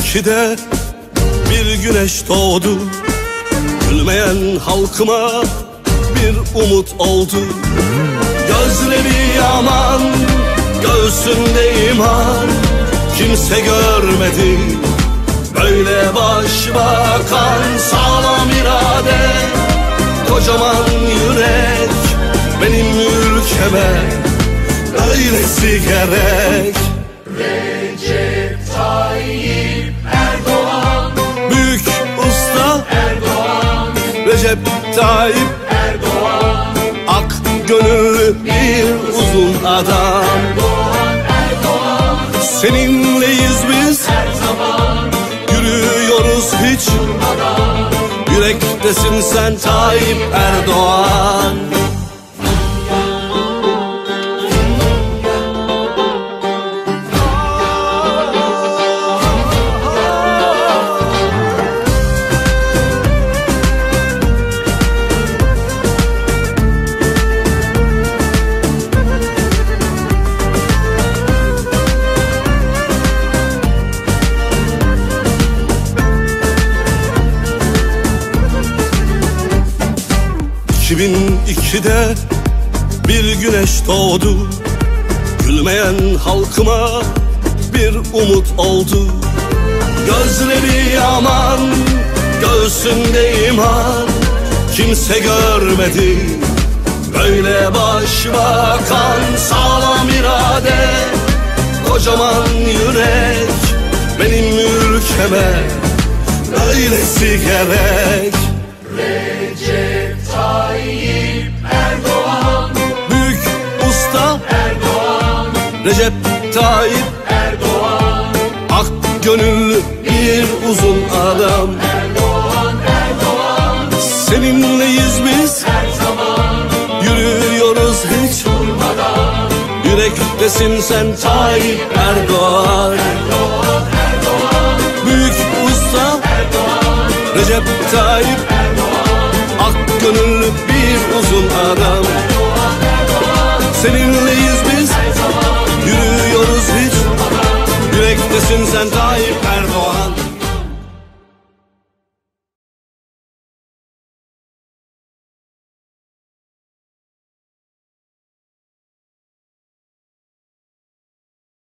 2002'de bir güneş doğdu. Gülmeyen halkıma bir umut oldu. Gözleri yaman, göğsünde iman, kimse görmedi böyle başbakan. Sağlam irade, kocaman yürek, benim ülkeme öylesi gerek. Recep Tayyip Erdoğan, Büyük usta Erdoğan, Recep Tayyip Erdoğan, ak gönüllü bir uzun adam. Erdoğan, Erdoğan, Seninleyiz biz, her zaman yürüyoruz hiç durmadan. yürektesin sen Tayyip Erdoğan. ...2002'de bir güneş doğdu. Gülmeyen halkıma bir umut oldu. Gözleri yaman, göğsünde iman, kimse görmedi böyle başbakan. Sağlam irade, kocaman yürek, benim ülkeme öylesi gerek. Recep Tayyip Erdoğan, Büyük usta Erdoğan, Recep Tayyip Erdoğan, ak gönüllü bir uzun adam. Erdoğan, Erdoğan, Seninleyiz biz, her zaman yürüyoruz hiç durmadan. yürektesin sen Tayyip Erdoğan. Erdoğan, Erdoğan, Büyük usta Erdoğan, Recep Tayyip Erdoğan, ak gönüllü bir uzun adam. Erdoğan, Erdoğan, Seninleyiz biz, her zaman yürüyoruz hiç yürektesin sen Tayyip